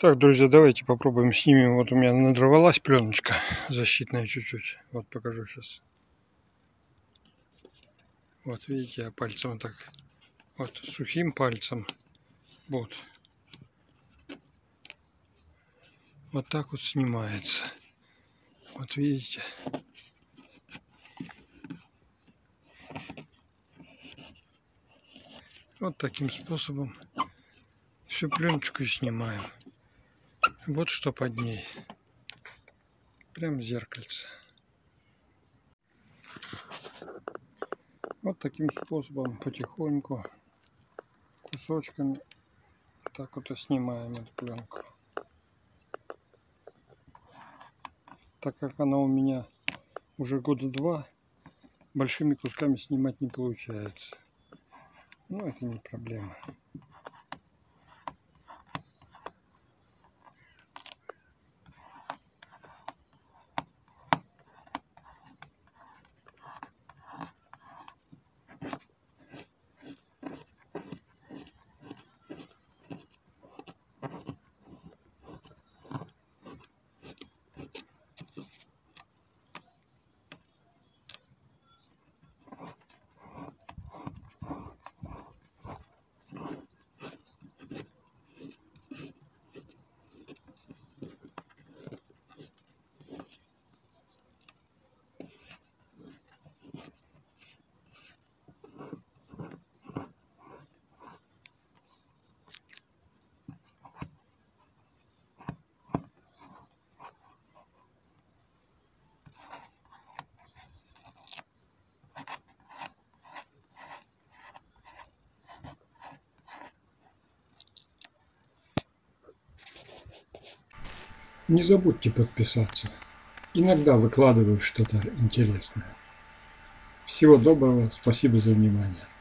Так, друзья, давайте попробуем снимем. Вот у меня надрывалась пленочка защитная чуть-чуть. Вот покажу сейчас. Вот видите, я пальцем так, вот сухим пальцем, вот так вот снимается. Вот видите. Вот таким способом всю пленочку и снимаем. Вот что под ней. Прям зеркальце. Вот таким способом потихоньку кусочками так вот и снимаем эту пленку. Так как она у меня уже года 2, большими кусками снимать не получается. Но это не проблема. Не забудьте подписаться. Иногда выкладываю что-то интересное. Всего доброго, спасибо за внимание.